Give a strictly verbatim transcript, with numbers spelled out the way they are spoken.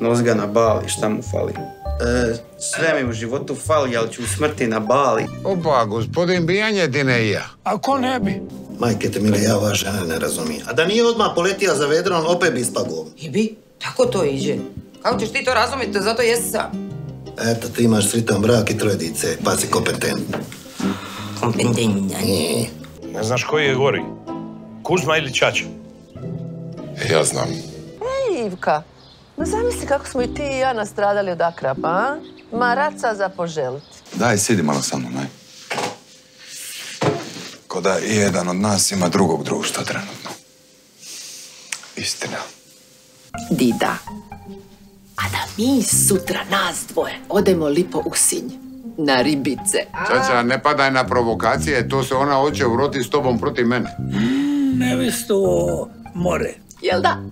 Nozga na Bali, šta mu fali? E, sve mi u životu fali, ali ću u smrti na Bali. Opa, gospodin Bijanjetine i ja. A ko ne bi? Majke te mile, ja ova žena ne razumije. A da nije odmah poletija za vedrom, opet bi ispagao. I bi? Tako to iđe. Kako ćeš ti to razumjeti, zato jesi sam. Eto, ti imaš sritan brak i troje dice, pa si kompetentna. Kompetentna. Ne znaš koji je gori? Kuzma ili Čača? Ja znam. Ej, Ivka, ma zamisli kako smo i ti i ja nastradali od akrapa, a? Maraca za poželiti. Daj, sidi malo sa mnom, aj. Ko da i jedan od nas ima drugog društva trenutno. Istina. Dida, a da mi sutra nas dvoje odemo lipo u Sinj, na ribice. Čača, ne padaj na provokacije, to se ona hoće uroti s tobom protiv mene. Nevisto more. Jel da?